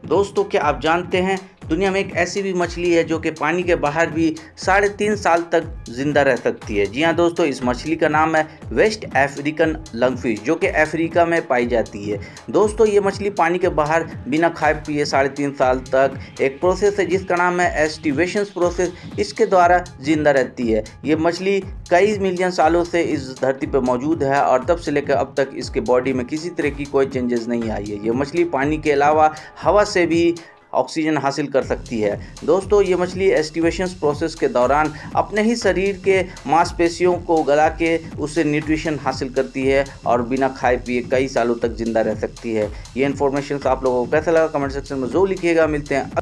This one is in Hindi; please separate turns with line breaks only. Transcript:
दोस्तों, क्या आप जानते हैं दुनिया में एक ऐसी भी मछली है जो कि पानी के बाहर भी 3.5 साल तक जिंदा रह सकती है। जी हाँ दोस्तों, इस मछली का नाम है वेस्ट अफ्रीकन लंगफिश, जो कि अफ्रीका में पाई जाती है। दोस्तों, ये मछली पानी के बाहर बिना खाए पिए 3.5 साल तक एक प्रोसेस है जिसका नाम है एस्टिवेशन प्रोसेस, इसके द्वारा जिंदा रहती है। ये मछली कई मिलियन सालों से इस धरती पर मौजूद है और तब से लेकर अब तक इसके बॉडी में किसी तरह की कोई चेंजेस नहीं आई है। ये मछली पानी के अलावा हवा से भी ऑक्सीजन हासिल कर सकती है। दोस्तों, ये मछली एस्टिवेशन प्रोसेस के दौरान अपने ही शरीर के मांसपेशियों को गला के उससे न्यूट्रिशन हासिल करती है और बिना खाए पिए कई सालों तक जिंदा रह सकती है। ये इन्फॉर्मेशन आप लोगों को कैसा लगा कमेंट सेक्शन में ज़रूर लिखिएगा। मिलते हैं।